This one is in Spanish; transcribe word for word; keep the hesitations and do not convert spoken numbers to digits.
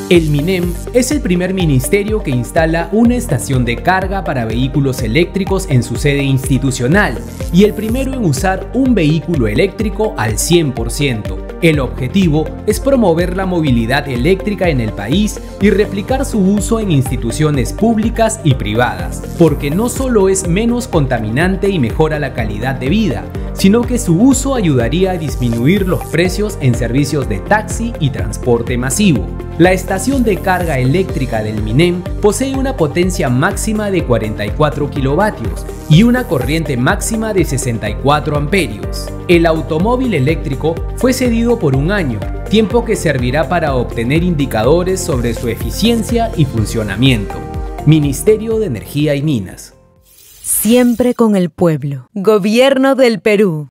El MINEM es el primer ministerio que instala una estación de carga para vehículos eléctricos en su sede institucional y el primero en usar un vehículo eléctrico al cien por ciento. El objetivo es promover la movilidad eléctrica en el país y replicar su uso en instituciones públicas y privadas, porque no solo es menos contaminante y mejora la calidad de vida, sino que su uso ayudaría a disminuir los precios en servicios de taxi y transporte masivo. La estación de carga eléctrica del MINEM posee una potencia máxima de cuarenta y cuatro kilovatios y una corriente máxima de sesenta y cuatro amperios. El automóvil eléctrico fue cedido por un año, tiempo que servirá para obtener indicadores sobre su eficiencia y funcionamiento. Ministerio de Energía y Minas. Siempre con el pueblo. Gobierno del Perú.